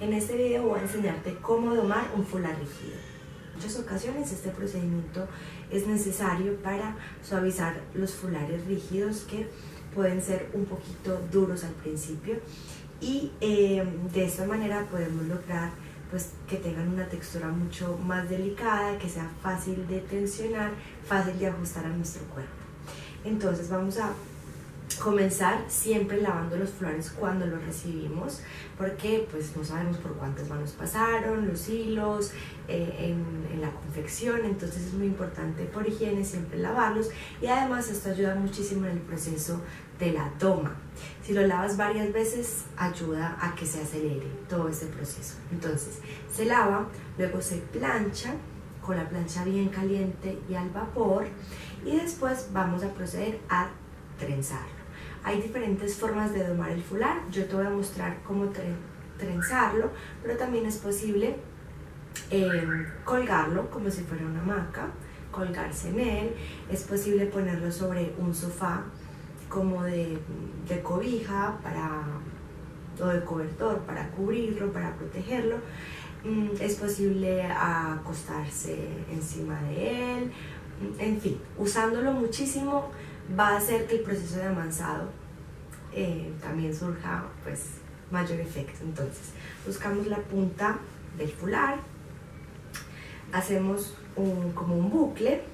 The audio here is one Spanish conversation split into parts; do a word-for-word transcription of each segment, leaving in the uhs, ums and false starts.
En este video voy a enseñarte cómo domar un fular rígido. En muchas ocasiones este procedimiento es necesario para suavizar los fulares rígidos que pueden ser un poquito duros al principio y eh, de esta manera podemos lograr pues, que tengan una textura mucho más delicada, que sea fácil de tensionar, fácil de ajustar a nuestro cuerpo. Entonces vamos a comenzar siempre lavando los fulares cuando los recibimos, porque pues no sabemos por cuántas manos pasaron, los hilos, eh, en, en la confección, entonces es muy importante por higiene siempre lavarlos y además esto ayuda muchísimo en el proceso de la doma. Si lo lavas varias veces ayuda a que se acelere todo este proceso. Entonces se lava, luego se plancha con la plancha bien caliente y al vapor y después vamos a proceder a trenzarlo. Hay diferentes formas de domar el fular, yo te voy a mostrar cómo tre trenzarlo, pero también es posible eh, colgarlo como si fuera una hamaca, colgarse en él, es posible ponerlo sobre un sofá como de, de cobija para, o de cobertor para cubrirlo, para protegerlo, es posible acostarse encima de él, en fin, usándolo muchísimo va a hacer que el proceso de amansado eh, también surja pues mayor efecto. Entonces buscamos la punta del fular, hacemos un, como un bucle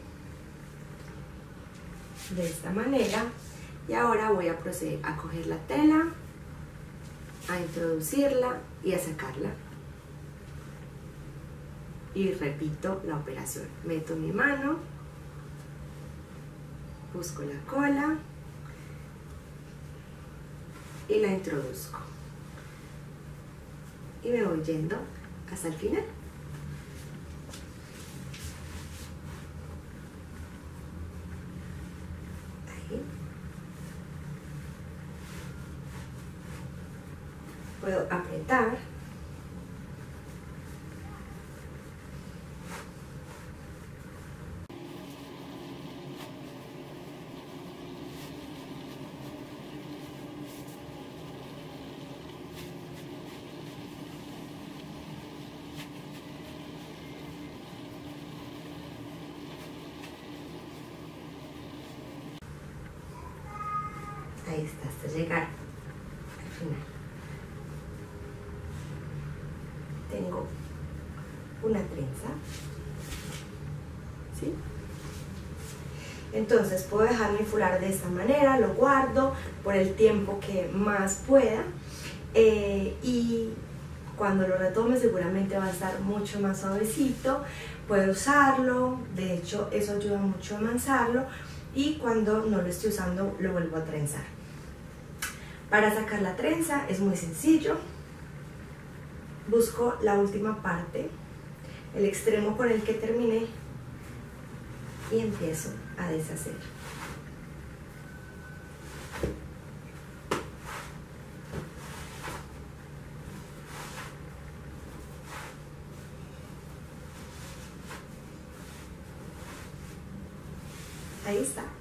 de esta manera y ahora voy a proceder a coger la tela, a introducirla y a sacarla y repito la operación. Meto mi mano, busco la cola y la introduzco y me voy yendo hasta el final. Ahí. Puedo apretar ahí está, hasta llegar al final. Tengo una trenza, ¿sí? Entonces puedo dejar mi fular de esta manera, lo guardo por el tiempo que más pueda eh, y cuando lo retome seguramente va a estar mucho más suavecito, puedo usarlo, de hecho eso ayuda mucho a amansarlo y cuando no lo estoy usando lo vuelvo a trenzar. Para sacar la trenza es muy sencillo, busco la última parte, el extremo con el que terminé y empiezo a deshacer. Ahí está.